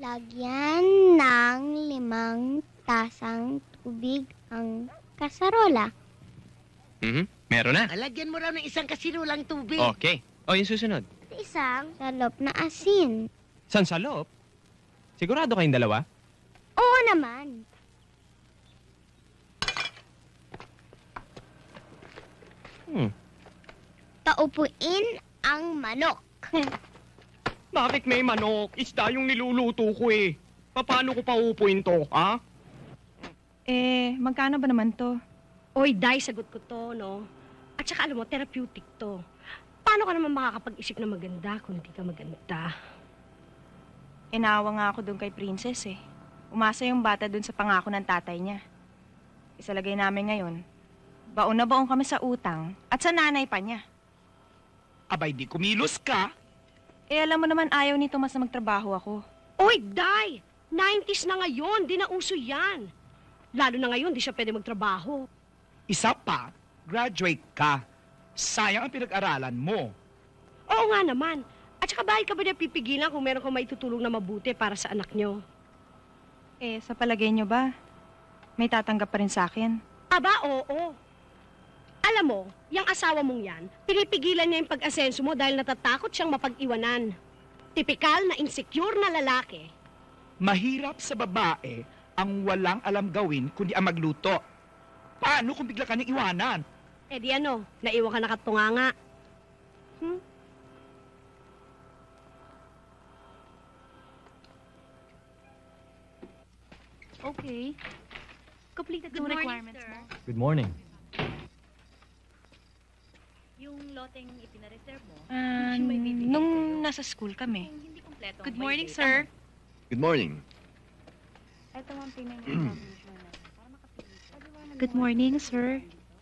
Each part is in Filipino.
Lagyan ng 5 tasang tubig ang kasarola. Meron na. Lagyan mo raw ng 1 kasinulang tubig. Okay. O, yung susunod. Isang salop na asin. San salop? Sigurado kayong dalawa? Oo naman. Taupuin ang manok. Bakit may manok? Isda yung niluluto ko eh. Paano ko paupuin to, ha? Magkano ba naman to? Oy, Day, sagot ko to, no? At saka alam mo, therapeutic to. Paano ka naman makakapag-isip na maganda kung hindi ka maganda? Naawa nga ako doon kay Princess eh. Umasa yung bata doon sa pangako ng tatay niya. Isalagay namin ngayon, baon na baon kami sa utang at sa nanay pa niya. Abay, di kumilos ka. Alam mo naman ayaw ni Tomas na magtrabaho ako. Oy, Day! 90s na ngayon, di na uso yan. Lalo na ngayon, di siya pwede magtrabaho. Isa pa, graduate ka. Sayang ang pinag-aralan mo. Oo nga naman. At saka bakit ka ba niya pipigilan kung meron kang maitutulong na mabuti para sa anak niyo? Sa palagay niyo ba, may tatanggap pa rin sa akin? Aba, oo. Alam mo, yung asawa mong yan, pinipigilan niya yung pag-asenso mo dahil natatakot siyang mapag-iwanan. Tipikal na insecure na lalaki. Mahirap sa babae ang walang alam gawin kundi ang magluto. Paano kung bigla ka niyang iwanan? Di ano, naiwan ka nakatunganga. Okay. Completed the requirements mo. Good morning. Yung loteng ipinareserve mo, Nung nasa school kami. kung hindi kompleto. Good morning, sir. Good morning. Ito ang payment Good morning, sir.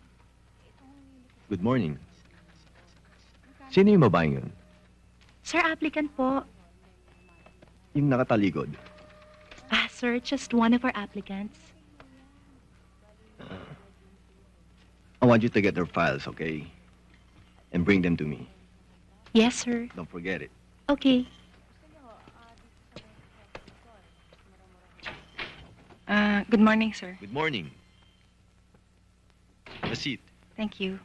Good morning. Sino yung babaeng yun? Sir, applicant po. Yung nakataligod. Sir, just one of our applicants. I want you to get their files, okay? And bring them to me. Yes, sir. Don't forget it. Okay. Good morning, sir. Good morning. A seat. Thank you.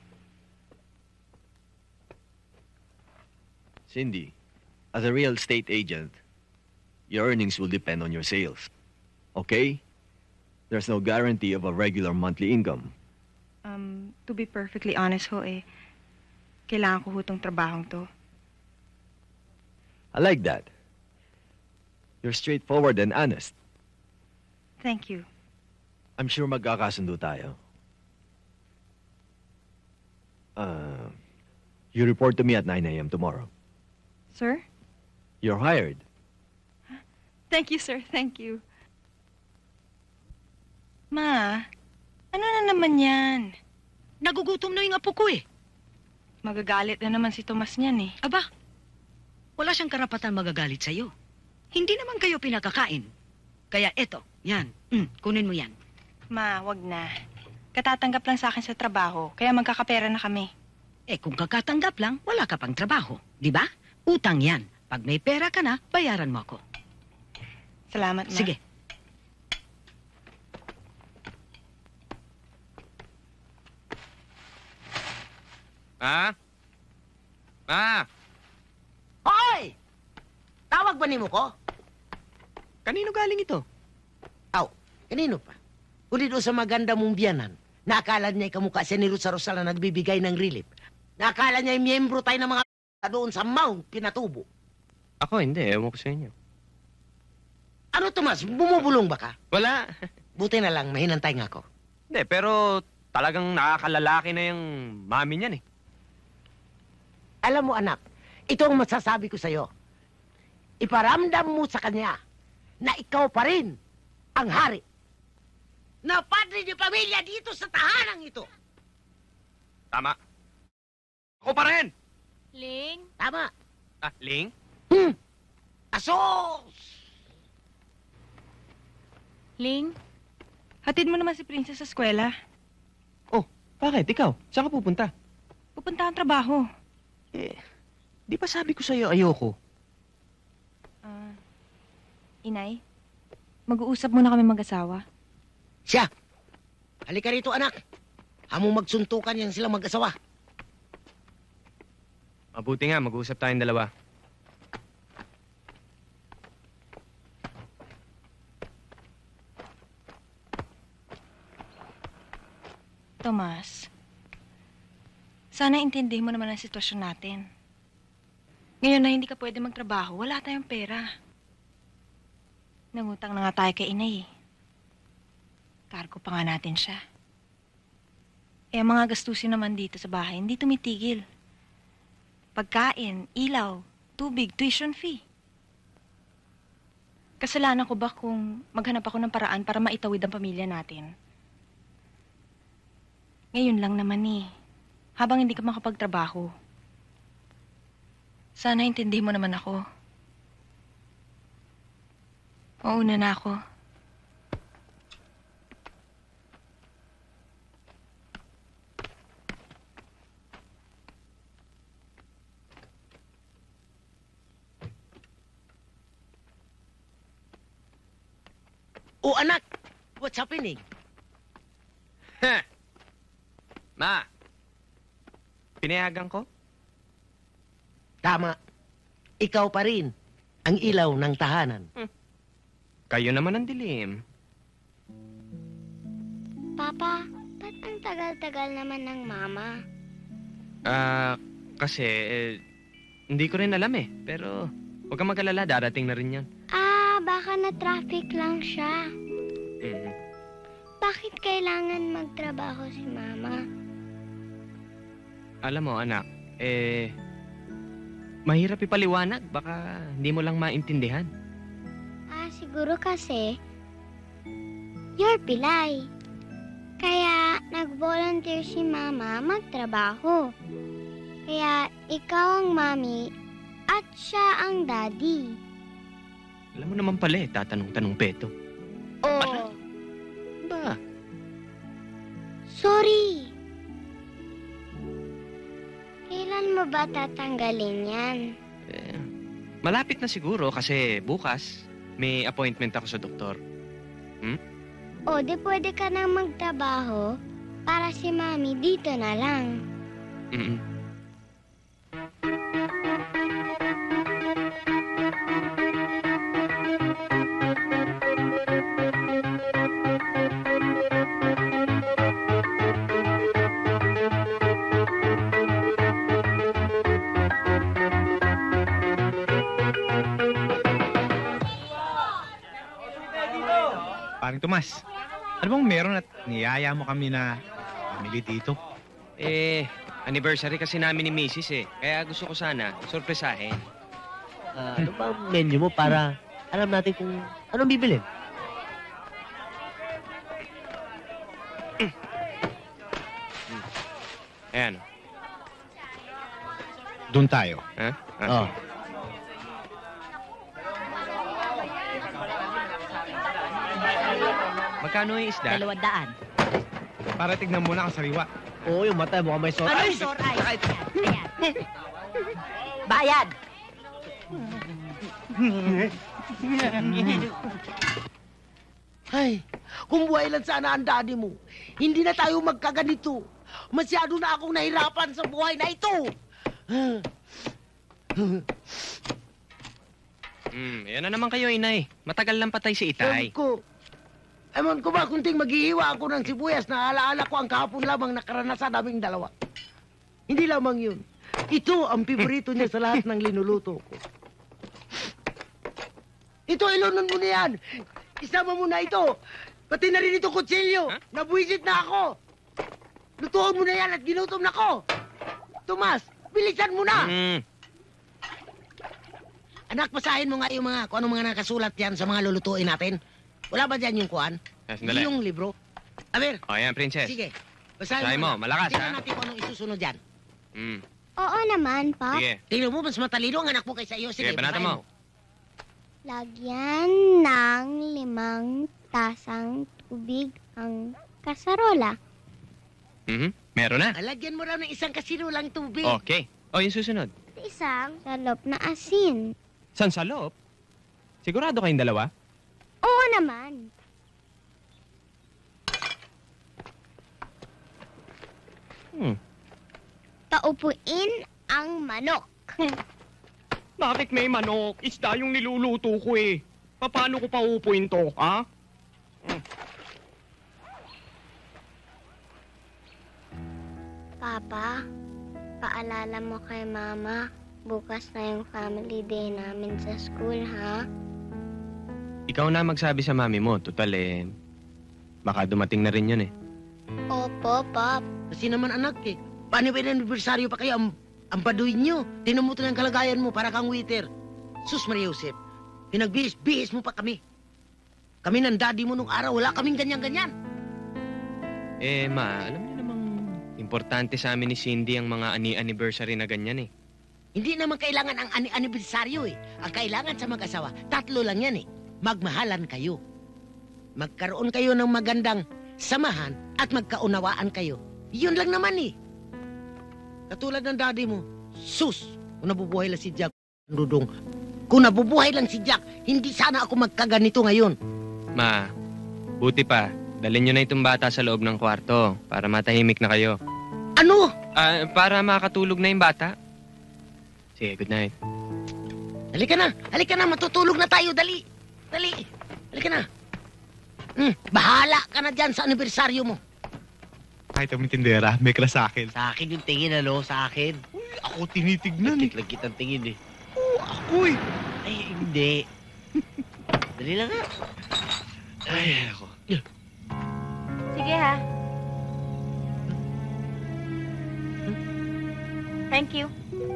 Cindy, as a real estate agent, your earnings will depend on your sales. Okay? There's no guarantee of a regular monthly income. To be perfectly honest ho kailangan ko hutong trabahong to. I like that. You're straightforward and honest. Thank you. I'm sure magkakasundo tayo. You report to me at 9 a.m. tomorrow. Sir? You're hired. Thank you, sir. Thank you. Ma, ano na naman yan? Nagugutom na yung apo ko eh. Magagalit na naman si Tomas niyan eh. Aba, wala siyang karapatan magagalit sa'yo. Hindi naman kayo pinakakain. Kaya eto, yan. Kunin mo yan. Ma, wag na. Katatanggap lang sa akin sa trabaho, kaya magkakapera na kami. Kung kakatanggap lang, wala ka pang trabaho. Di ba? Utang yan. Pag may pera ka na, bayaran mo ako. Salamat, Ma. Sige. Hoy! Tawag ba ni mo ko? Kanino galing ito? Kanino pa? Uli doon sa maganda mong biyanan. Nakakala niya yung kamukha siya ni Rusa Rosal na nagbibigay ng relief. Nakakala niya yung miyembro tayo ng mga doon sa Mount Pinatubo. Ako hindi, ewan ko sa inyo. Ano, Tomas? Bumubulong ba ka? Wala. Buti na lang, mahinantay nga ako. Hindi, pero talagang nakakalalaki na yung mami niyan eh. Alam mo, anak, ito ang masasabi ko sa'yo. Iparamdam mo sa kanya na ikaw pa rin ang hari. Na padre ni pamilya dito sa tahanang ito. Tama. Ako pa rin! Ling? Tama. Ling? Asos! Ling, hatid mo naman si Princess sa eskwela. Oh, bakit? Ikaw? Saan ka pupunta? Pupunta ang trabaho. Di ba sabi ko sa'yo ayoko? Inay, mag-uusap muna kami mag-asawa. Siya! Halika rito, anak. Hamong magsuntukan yan sila mag-asawa. Mabuti nga, mag-uusap tayong dalawa. Tomas, sana intindihin mo naman ang sitwasyon natin. Ngayon na hindi ka pwede magtrabaho, wala tayong pera. Nangutang na nga tayo kay inay. Kargo pa nga natin siya. Eh, ang mga gastusin naman dito sa bahay, hindi tumitigil. Pagkain, ilaw, tubig, tuition fee. Kasalanan ko ba kung maghanap ako ng paraan para maitawid ang pamilya natin? Ngayon lang naman eh, habang hindi ka makapagtrabaho. Sana intindihin mo naman ako. Mauna na ako. Oh, anak! What's happening? Ma! Pinayagan ko? Tama. Ikaw pa rin ang ilaw ng tahanan. Kayo naman ang dilim. Papa, ba't ang tagal-tagal naman ng mama? Kasi, hindi ko rin alam eh. Pero, huwag kang mag-alala, darating na rin yan. Baka na-traffic lang siya. Mhm. Bakit kailangan magtrabaho si mama? Alam mo, anak, mahirap ipaliwanag. Baka hindi mo lang maintindihan. Siguro kasi, you're Pilay. Kaya nag-volunteer si mama magtrabaho. Kaya ikaw ang mami at siya ang daddy. Alam mo naman pala eh, tatanong-tanong peto. Oh, Ba? sorry. Kailan mo ba tatanggalin yan? Malapit na siguro kasi bukas may appointment ako sa doktor. O, di pwede ka nang magtrabaho para si mami dito na lang. Mm-mm. Paring Tomas, ano bang meron at niyaya mo kami na pamili dito? Anniversary kasi namin ni Mrs. eh. Kaya gusto ko sana sorpresahin. Ano ba ang menu mo para alam natin kung anong bibilin? Ayan. Doon tayo. Ha? Oh. Magkano yung isda? 200. Para tignan mo na ang sariwa. Oo, yung mata mukhang may sore. Ano yung sore eyes? Ayan. Bayad! Ay, kung buhay lang sana ang daddy mo, hindi na tayo magkaganito. Masyado na akong nahirapan sa buhay na ito. Yan na naman kayo, inay. Matagal lang patay si Itay. Ewan ko ba, kunting maghihiwa ako ng sibuyas na alaala ko ang kahapon lamang nakaranasan naming dalawa. Hindi lamang yun. Ito ang piborito niya sa lahat ng linuluto ko. Ito, ilunon mo na yan. Isama mo na ito. Pati na rin ito kutsilyo. Huh? Nabuisit na ako. Lutuon mo na yan at ginutom na ko. Tomas, bilisan mo na. Anak, basahin mo nga yung kung anong mga nakasulat yan sa mga lulutuin natin. Wala ba dyan yung kuhan? Sandali. Yung libro? Aber, O, yan, princess. sige. Basahin mo, anak. malakas, Tingnan ha? natin kung anong isusunod dyan. Oo naman, Pop. Sige. Tingnan mo, mas matalino ang anak mo kaysa iyo. Sige, Sige, banatan basahin mo. Lagyan ng 5 tasang tubig ang kasarola. Meron na. Lagyan mo raw ng isang kasinulang tubig. Okay. O, yung susunod. Isang salop na asin. San salop? Sigurado kayong dalawa? Oo naman. Paupuin ang manok. Bakit may manok? Isda yung niluluto ko eh. Paano ko paupuin to, ha? Papa, paalala mo kay Mama, bukas na yung family day namin sa school, ha? Ikaw na magsabi sa mami mo. Total baka dumating na rin yun eh. Opo, Pop. Kasi naman anak eh. Paano ba anibersaryo pa kayo? Ang paduin nyo. Tinan mo ito ng kalagayan mo para kang waiter. Sus Maria Josep, pinagbihis-bihis mo pa kami. Kami ng daddy mo nung araw, wala kaming ganyan-ganyan. Ma, alam niyo namang importante sa amin ni Cindy ang mga anniversary na ganyan eh. Hindi naman kailangan ang anibersaryo eh. Ang kailangan sa mag-asawa, 3 lang yan eh. Magmahalan kayo. Magkaroon kayo ng magandang samahan at magkaunawaan kayo. Yun lang naman eh. Katulad ng daddy mo, sus, kung nabubuhay lang si Jack, Dudong, kung nabubuhay lang si Jack, hindi sana ako magkaganito ngayon. Ma, buti pa. Dalhin niyo na itong bata sa loob ng kwarto para matahimik na kayo. Ano? Para makatulog na yung bata. Sige, good night. Halika na, matutulog na tayo, dali. Halika na. Bahala ka na dyan sa anibersaryo mo. Kahit ang tindera, may kala sa akin. Sa akin yung tingin, ano? Sa akin. Uy, ako tinitignan eh. Nagkiklag kitang tingin eh. Oo, ako eh. Ay, hindi. Dali lang nga. Ay, ako. Sige ha. Thank you.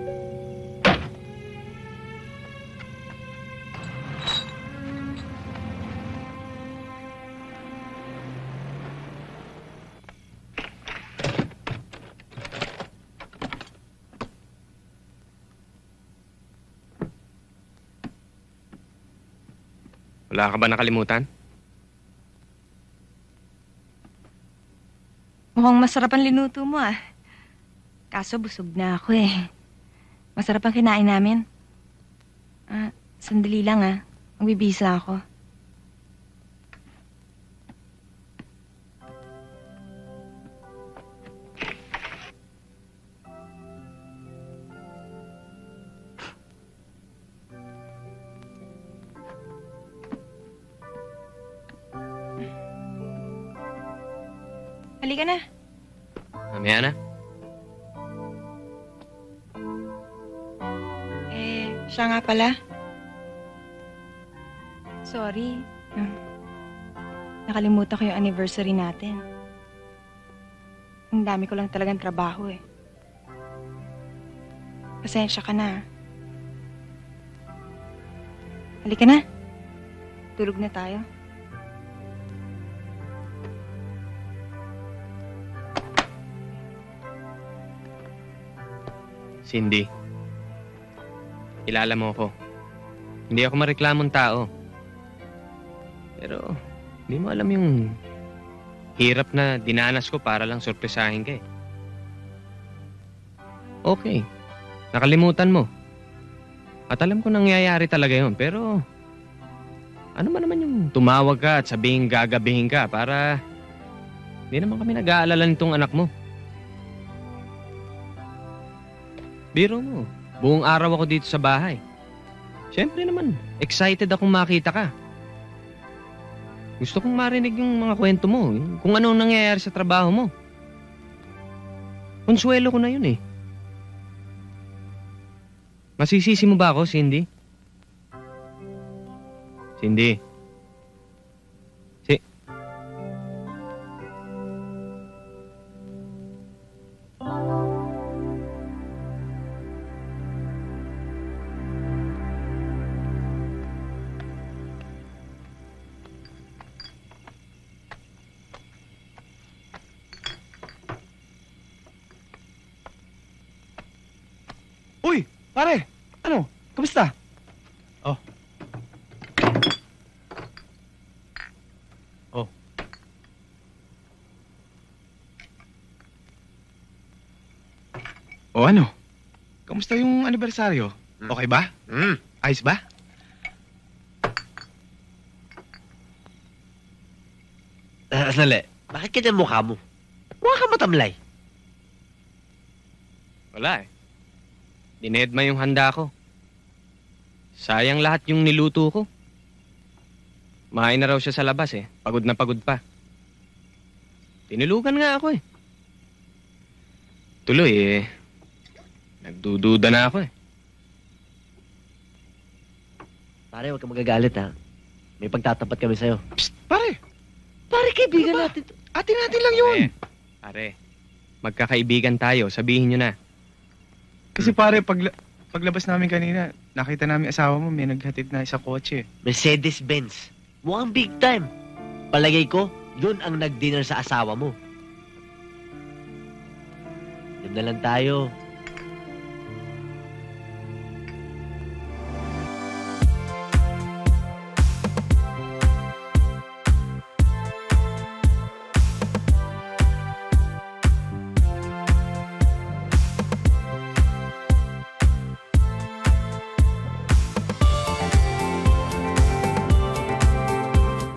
Wala ka ba nakalimutan? Mukhang masarap ang linuto mo ah. Kaso busog na ako eh. Masarap ang kinain namin. Sandali lang ah. Magbibihis lang ako. Halika na. Mamaya na. Siya nga pala. Sorry. Nakalimutan ko yung anniversary natin. Ang dami ko lang talagang trabaho eh. Pasensya ka na. Halika na. Tulog na tayo. Cindy, kilala mo ako. Hindi ako mareklamong tao. Pero, hindi mo alam yung hirap na dinanas ko para lang sorpresahin ka eh. Okay, nakalimutan mo. At alam ko nangyayari talaga yun, pero ano man naman yung tumawag ka at sabihin gagabihin ka para hindi naman kami nag-aalala nitong anak mo. Biro mo, buong araw ako dito sa bahay. Siyempre naman, excited akong makita ka. Gusto kong marinig yung mga kwento mo, kung anong nangyayari sa trabaho mo. Konsuelo ko na yun eh. Masisisi mo ba ako, Cindy? Cindy? Uy, pare! Ano? Kamusta? Oh. O ano? Kamusta yung anibersaryo? Okay ba? Ayos ba? Sandali. Bakit ganyan mukha mo? Mukha ka matamlay. Wala eh. Dinedma yung handa ko. Sayang lahat yung niluto ko. Mahain na raw siya sa labas eh. Pagod na pagod pa. Tinulugan nga ako eh. Tuloy eh. Nagdududa na ako eh. Pare, huwag kang magagalit ha. May pagtatapat kami sa'yo. Psst, pare! Pare, kaibigan Ano ba? natin to. Atin-atin lang yun! Pare, magkakaibigan tayo. Sabihin nyo na. Kasi pare, paglabas namin kanina, nakita namin asawa mo, may naghatid na sa kotse. Mercedes-Benz. Mukhang big time. Palagay ko, yun ang nag-dinner sa asawa mo. Yun na lang tayo.